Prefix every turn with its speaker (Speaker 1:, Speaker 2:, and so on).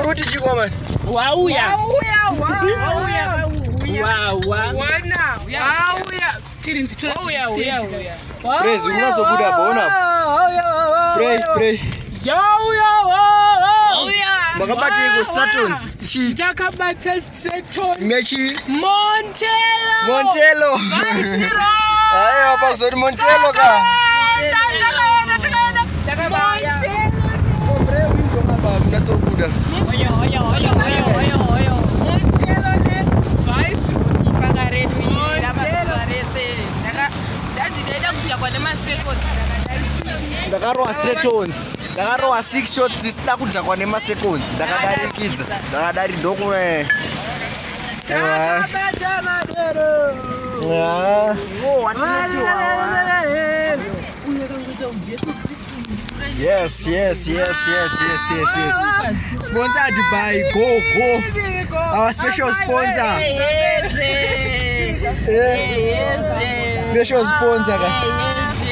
Speaker 1: Uruti chikoma.
Speaker 2: Wauya.
Speaker 1: Praise unazobuda bona. Pray. Makabati iko Stratons.
Speaker 2: Takabata Stratons.
Speaker 1: Mechi
Speaker 2: Montelo.
Speaker 1: Ayo hapa kuzodi Montelo ka.
Speaker 2: Takabaya.
Speaker 1: Kombre wingo hapa mnazobuda.
Speaker 2: Oyo. Montelo ne vice. Pagaretu ira basarese. Ndazideda kuja kwa nema seconds.
Speaker 1: Ndakarowa Stratons. Ndakarowa 6 shots disida kudya kwa nema seconds. Ndakadarikidza. Ndakadari ndoko
Speaker 2: Takabata madero.
Speaker 1: Yes. Sponsored by Go. Our special sponsor. Special sponsor.